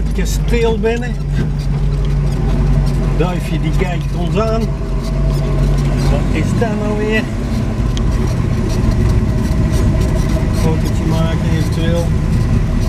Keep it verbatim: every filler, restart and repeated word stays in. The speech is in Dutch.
het kasteel binnen. Duifje die kijkt ons aan. Wat is dat nou weer? Fotootje maken eventueel.